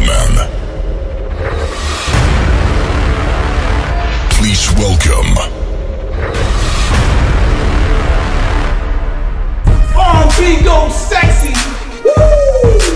gentlemen, please welcome R&B go sexy. Woo!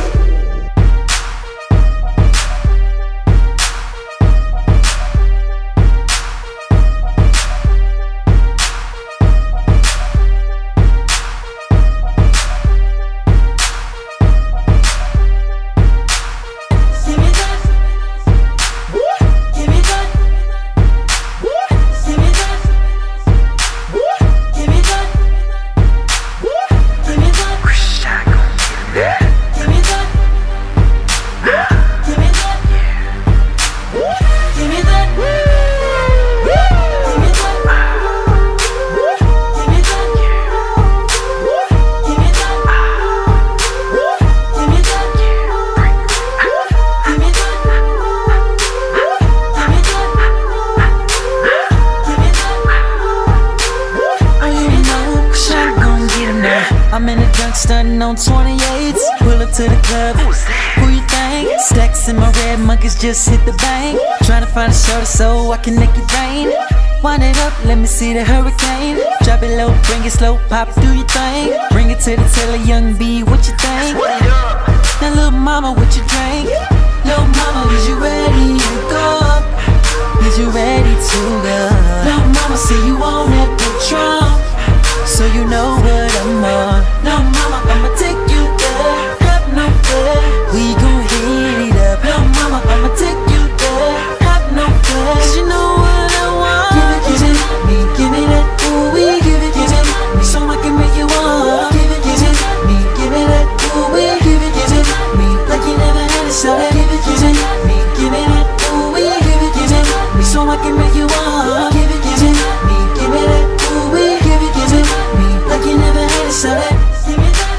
I'm in the drunk stunting on 28s. Pull up to the club, who you think? Stacks in my red monkeys just hit the bank. Tryna find a shoulder so I can make it rain. Wind it up, let me see the hurricane. Drop it low, bring it slow, pop, do your thing. Bring it to the tailor, young B, what you think? Now little mama, what you drink? Little mama, is you ready to go? Is you ready to go? Little mama, say you on that Patron, so you know what I'm on. No mama, I'ma take you there. Have no fear, we gon' heat it up. No mama, I'ma take you there. Have no fear, 'cause you know what I want. Give it me, give me that. Ooh, we give it me, so I can make you want. Give it me, give me that. Ooh, we give it me, like you never had it. So give it me, give me that. Ooh, we give it me, so I can make you want. Give it me, give me that. Ooh, we give it me, like you never had it. So give me that.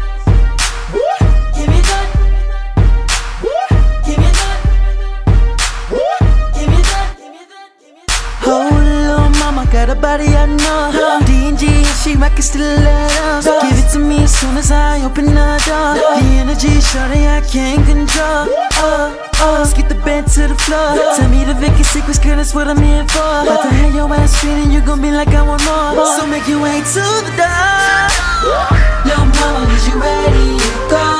Give me that. Give me that. Give me that. Oh, little mama got a body I know. D&G and she rockin' stilettos. Give it to me as soon as I open the door. The energy, shorty, I can't control. Let's get the bed to the floor. Tell me the Vicky secrets, girl, that's what I'm here for. About to have your ass feeling, you gon' be like I want more. So make your way to the door. Little mama, is you ready to go?